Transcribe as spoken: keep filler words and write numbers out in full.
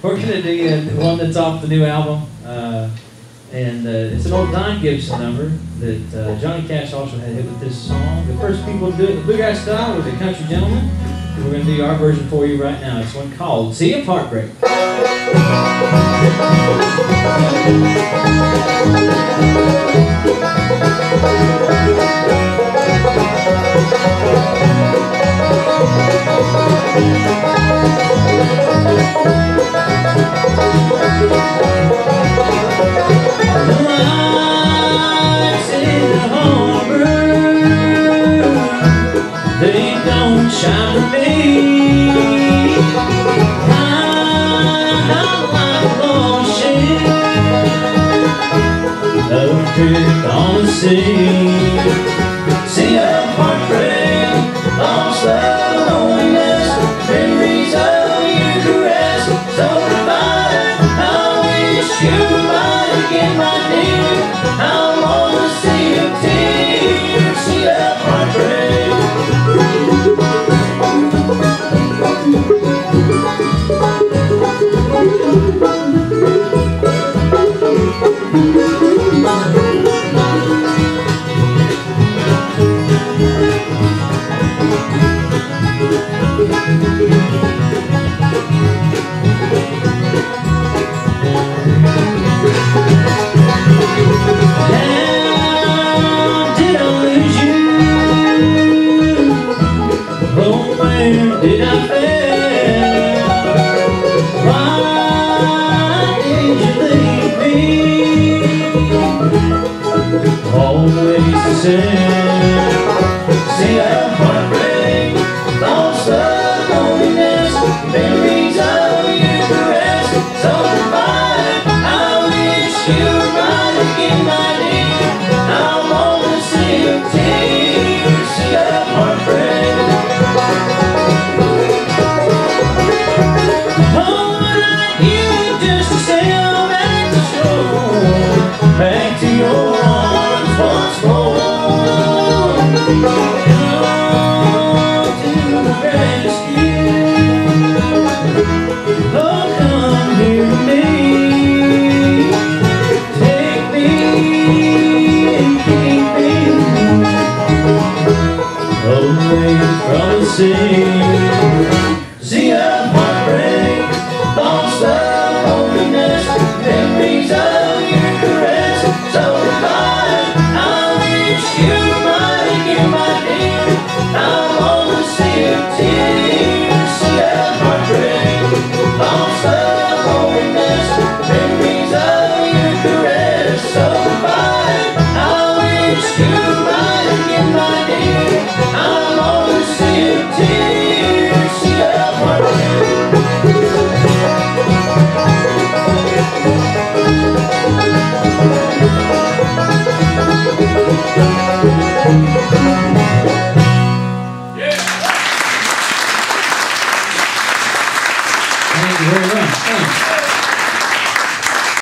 We're going to do uh, one that's off the new album. Uh, and uh, it's an old Don Gibson number that uh, Johnny Cash also had hit with this song. The first people to do it in the bluegrass style was the Country Gentleman. And we're going to do our version for you right now. It's one called Sea of Heartbreak. They don't shine for me. I'm like a lost ship adrift on the sea. Sea of heartbreak, lost love, loneliness, memories of your caress, so divine. I wish you might get my name.